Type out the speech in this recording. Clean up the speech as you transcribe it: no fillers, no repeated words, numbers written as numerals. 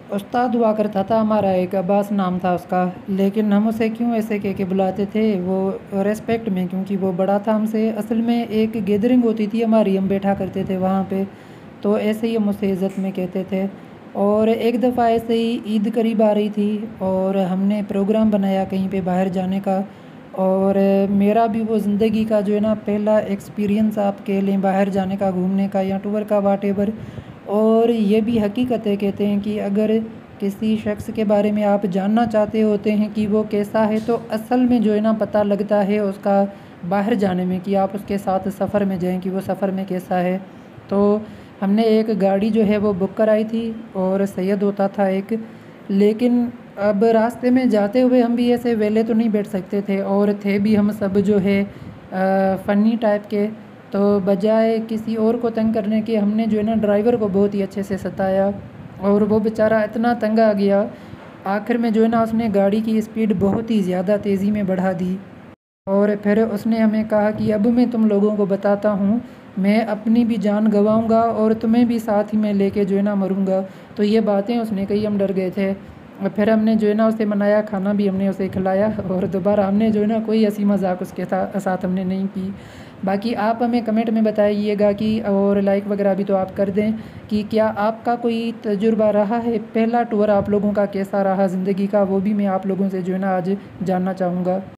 उस्ताद हुआ करता था हमारा, एक अब्बास नाम था उसका। लेकिन हम उसे क्यों ऐसे कह के बुलाते थे, वो रेस्पेक्ट में, क्योंकि वो बड़ा था हमसे। असल में एक गैदरिंग होती थी हमारी, हम बैठा करते थे वहाँ पे, तो ऐसे ही हम उसे इज़्ज़त में कहते थे। और एक दफ़ा ऐसे ही ईद करीब आ रही थी और हमने प्रोग्राम बनाया कहीं पे बाहर जाने का। और मेरा भी वो ज़िंदगी का जो है ना पहला एक्सपीरियंस आप कह लें, बाहर जाने का, घूमने का या टूर का, वाटेवर। और ये भी हकीकत है, कहते हैं कि अगर किसी शख्स के बारे में आप जानना चाहते होते हैं कि वो कैसा है, तो असल में जो है ना पता लगता है उसका बाहर जाने में, कि आप उसके साथ सफ़र में जाएं कि वो सफ़र में कैसा है। तो हमने एक गाड़ी जो है वो बुक कराई थी और सैयद होता था एक। लेकिन अब रास्ते में जाते हुए हम भी ऐसे वेले तो नहीं बैठ सकते थे, और थे भी हम सब जो है फ़नी टाइप के। तो बजाय किसी और को तंग करने के, हमने जो है ना ड्राइवर को बहुत ही अच्छे से सताया, और वो बेचारा इतना तंग आ गया। आखिर में जो है ना उसने गाड़ी की स्पीड बहुत ही ज़्यादा तेज़ी में बढ़ा दी। और फिर उसने हमें कहा कि अब मैं तुम लोगों को बताता हूँ, मैं अपनी भी जान गंवाऊँगा और तुम्हें भी साथ ही में लेके जो है ना मरूँगा। तो ये बातें उसने कही, हम डर गए थे। और फिर हमने जो है ना उसे मनाया, खाना भी हमने उसे खिलाया, और दोबारा हमने जो है ना कोई हंसी मजाक उसके साथ हमने नहीं की। बाकी आप हमें कमेंट में बताइएगा कि, और लाइक वगैरह भी तो आप कर दें, कि क्या आपका कोई तजुर्बा रहा है, पहला टूर आप लोगों का कैसा रहा ज़िंदगी का, वो भी मैं आप लोगों से जो है ना आज जानना चाहूँगा।